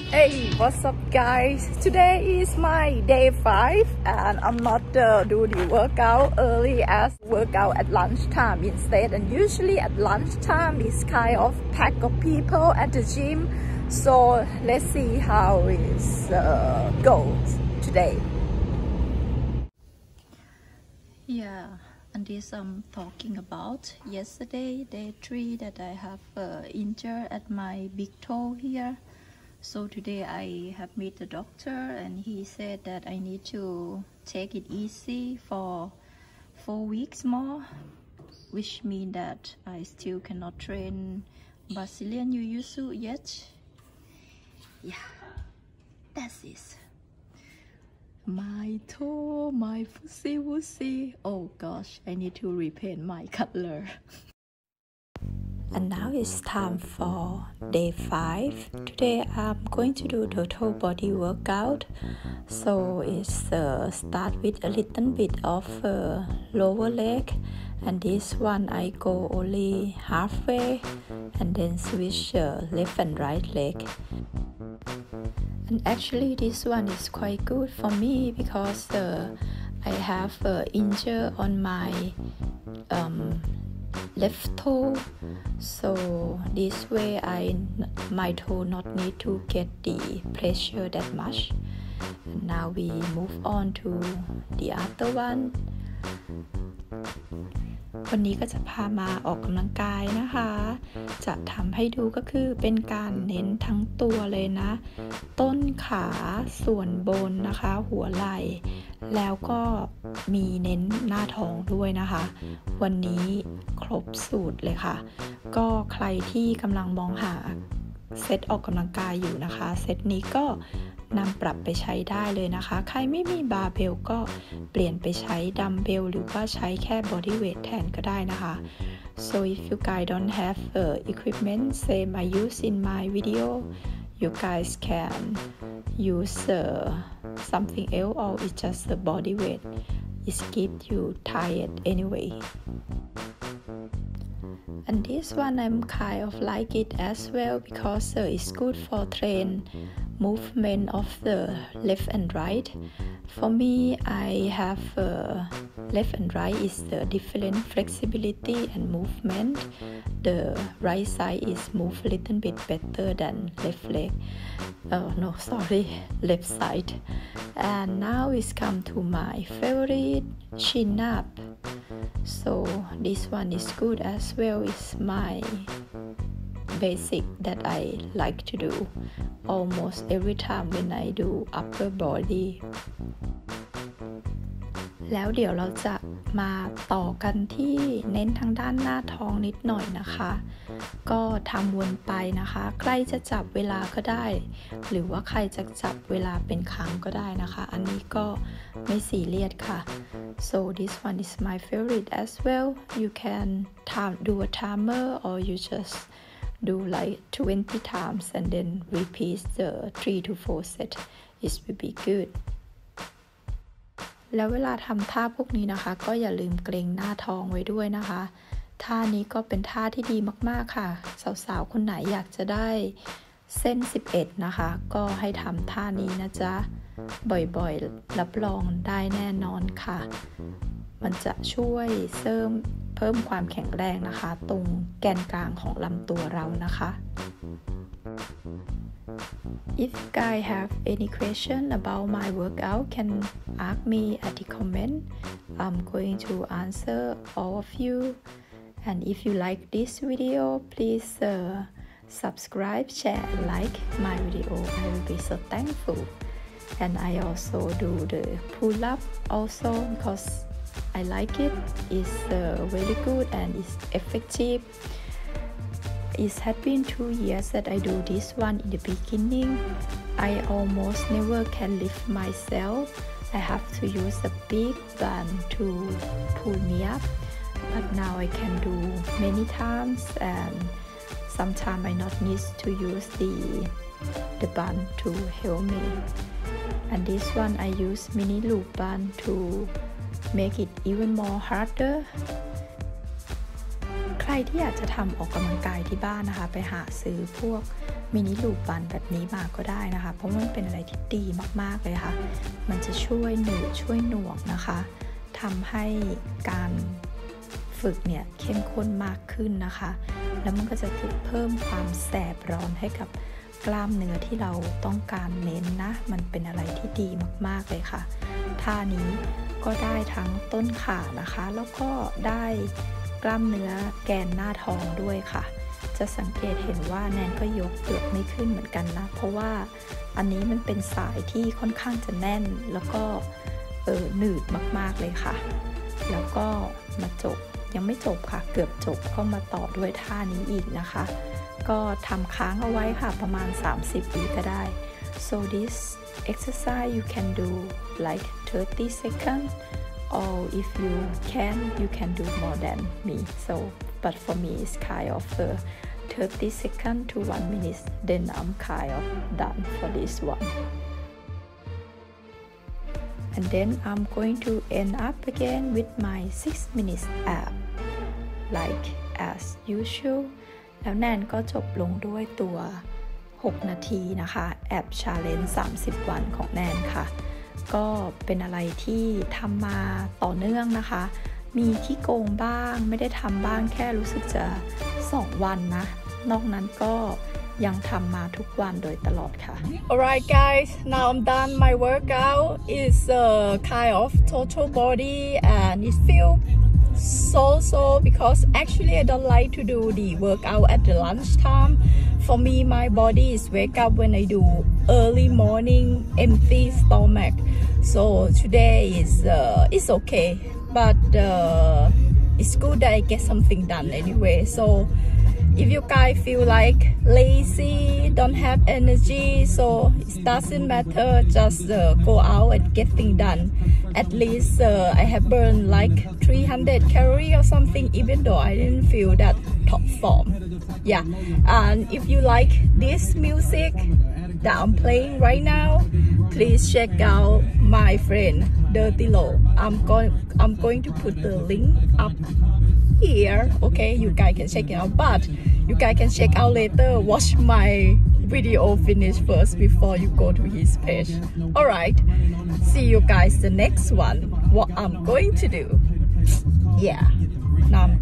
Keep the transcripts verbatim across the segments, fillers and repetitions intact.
Hey, what's up guys? Today is my day five and I'm not uh, do the workout early as workout at lunchtime instead, and usually at lunchtime is kind of pack of people at the gym, so let's see how it uh, goes today. Yeah, and this I'm talking about yesterday, day three, that I have uh, injured at my big toe here. So today I have met the doctor and he said that I need to take it easy for four weeks more, which means that I still cannot train Brazilian Jiu-Jitsu yet. Yeah, that's it. My toe, my pussy wussy. Oh gosh, I need to repaint my color. And now it's time for day five. Today I'm going to do total body workout. So it's uh, start with a little bit of uh, lower leg, and this one I go only halfway and then switch uh, left and right leg. And actually this one is quite good for me because uh, I have uh, injury on my um, left toe, so this way I my toe not need to get the pressure that much. And now we move on to the other one. วันนี้ก็จะพามาออกกำลังกายนะคะจะทำให้ดูก็คือเป็นการเน้นทั้งตัวเลยนะต้นขาส่วนบนนะคะหัวไหล่แล้วก็มีเน้นหน้าท้องด้วยนะคะวันนี้ครบสูตรเลยค่ะก็ใครที่กำลังมองหาเซตออกกำลังกายอยู่นะคะเซตนี้ก็นำปรับไปใช้ได้เลยนะคะใครไม่มีบาร์เบลก็เปลี่ยนไปใช้ดัมเบลหรือว่าใช้แค่บอดี้เวทแทนก็ได้นะคะ so if you guys don't have uh, equipment same I use in my video, you guys can use uh, something else or it's just a body weight. It keeps you tired anyway. And this one I'm kind of like it as well because uh, it's good for train movement of the left and right. For me, I have uh, left and right is the different flexibility and movement. The right side is move a little bit better than left leg. Oh no, sorry, left side. And now it's come to my favorite, chin up. So this one is good as well. It's my basic that I like to do almost every time when I do upper body. แล้วเดี๋ยวเราจะมาต่อกันที่เน้นทางด้านหน้าท้องนิดหน่อยนะคะก็ทำวนไปนะคะใกล้จะจับเวลาก็ได้หรือว่าใครจะจับเวลาเป็นครั้งก็ได้นะคะอันนี้ก็ไม่ซีเรียสค่ะ so this one is my favorite as well. You can time do a timer or you just do like twenty times and then repeat the three to four set. It will be good. แล้วเวลาทำท่าพวกนี้นะคะก็อย่าลืมเกรงหน้าท้องไว้ด้วยนะคะท่านี้ก็เป็นท่าที่ดีมากๆค่ะสาวๆคนไหนอยากจะได้เส้นสิบเอ็ดนะคะก็ให้ทำท่านี้นะจ๊ะบ่อยๆรับรองได้แน่นอนค่ะมันจะช่วยเสริมเพิ่มความแข็งแรงนะคะตรงแกนกลางของลำตัวเรานะคะ If you guys have any question about my workout, can ask me at the comment. I'm going to answer all of you. And if you like this video, please uh, subscribe, share, and like my video. I will be so thankful. And I also do the pull-up also because I like it. It's uh, very good and it's effective. It has been two years that I do this one. In the beginning, I almost never can lift myself. I have to use a big band to pull me up. But now I can do many times, and sometimes I not need to use the the band to help me. And this one I use mini loop band to make it even more harder. ใครรที่อยากจะทำออกกำลังกายที่บ้านนะคะไปหาซื้อพวกมินิลูปบันแบบนี้มาก็ได้นะคะเพราะมันเป็นอะไรที่ดีมากๆเลยค่ะมันจะช่วยหนืดช่วยหน่วงนะคะทำให้การฝึกเนี่ยเข้มข้นมากขึ้นนะคะแล้วมันก็จะเพิ่มความแสบร้อนให้กับกล้ามเนื้อที่เราต้องการเน้นนะมันเป็นอะไรที่ดีมากๆเลยค่ะท่านี้ก็ได้ทั้งต้นขานะคะแล้วก็ได้กล้ามเนื้อแกนหน้าท้องด้วยค่ะจะสังเกตเห็นว่าแนนก็ยกเกือบไม่ขึ้นเหมือนกันนะเพราะว่าอันนี้มันเป็นสายที่ค่อนข้างจะแน่นแล้วก็เออหนืดมากๆเลยค่ะแล้วก็มาจบยังไม่จบค่ะเกือบจบก็มาต่อด้วยท่านี้อีกนะคะก็ทำค้างเอาไว้ค่ะประมาณสามสิบวิก็ได้ so this exercise you can do like thirty seconds or if you can you can do more than me so but for me it's kind of uh, thirty seconds to one minute then I'm kind of done for this one and then I'm going to end up again with my six minutes ab like as usual แล้วแนนก็จบลงด้วยตัวหกนาทีนะคะแอบชาเลนจ์สามสิบวันของแนนค่ะก็เป็นอะไรที่ทำมาต่อเนื่องนะคะมีขี้โกงบ้างไม่ได้ทำบ้างแค่รู้สึกจะสองวันนะนอกนั้นก็ยังทำมาทุกวันโดยตลอดค่ะ Alright guys, now I'm done. My workout is uh, kind of total body and it feels so so because actually I don't like to do the workout at the lunchtime. For me, my body is wake up when I do early morning empty stomach. So today is uh, it's okay, but uh, it's good that I get something done anyway. So if you guys feel like lazy, don't have energy, so it doesn't matter, just uh, go out and get things done. At least uh, I have burned like three hundred calories or something, even though I didn't feel that top form. Yeah, and if you like this music that I'm playing right now, please check out my friend Dirty Low. I'm going I'm going to put the link up here. Okay, you guys can check it out, but you guys can check out later. Watch my video finish first before you go to his page. All right, see you guys the next one. What I'm going to do, yeah. Now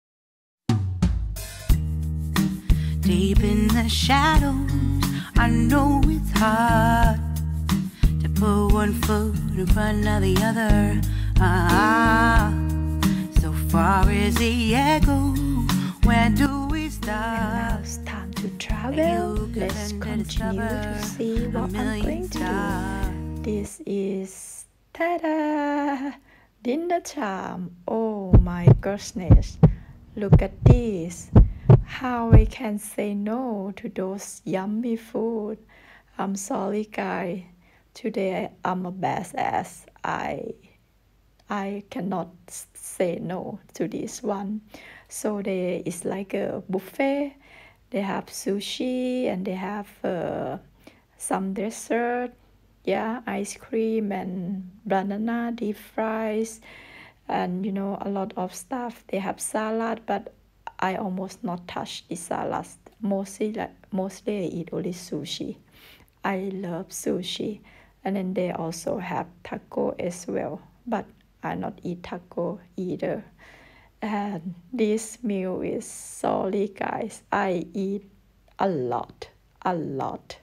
deep in the shadows, I know it's hard to put one foot in front of the other. Ah, so far is the echo. Where do we start? And now it's time to travel. Let's continue to see what I'm going to do. This is ta-da! Dinner time. Oh my goodness! Look at this. How I can say no to those yummy food. I'm sorry guys. Today I'm a badass. I I cannot say no to this one. So there is like a buffet. They have sushi and they have uh, some dessert. Yeah, ice cream and banana deep fries, and you know a lot of stuff. They have salad, but I almost not touch the salads. Mostly like mostly I eat only sushi. I love sushi, and then they also have taco as well. But I not eat taco either. And this meal is sorry guys. I eat a lot, a lot.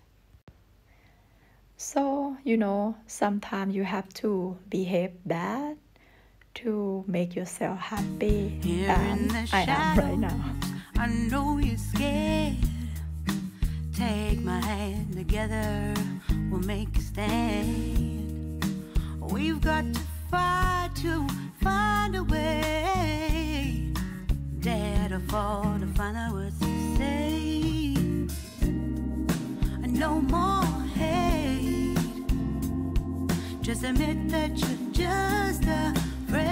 So you know sometimes you have to behave bad to make yourself happy. Here And I am right now. I know you're scared. Take my hand together, we'll make a stand. We've got to fight to find a way. Dare to fall to find out what to say. No more hate. Just admit that you're just afraid.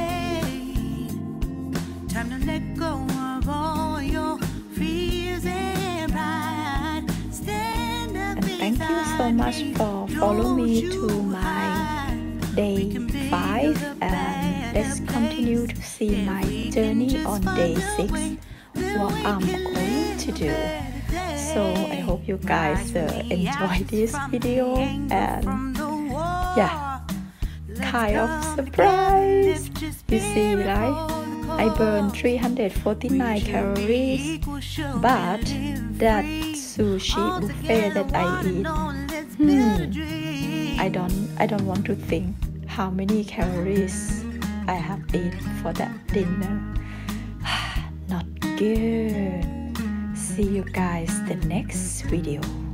Time to let go of all your fears and pride. Stand up. And thank you so much for following me to my day five, and let's continue to see my journey on day six. what I'm going to do. So I hope you guys uh, enjoy this video, and yeah, kind of surprise. You see, right? I burned three hundred forty-nine calories, but that sushi buffet that I eat, hmm, I don't I don't want to think how many calories I have eaten for that dinner. Not good. See you guys the next video.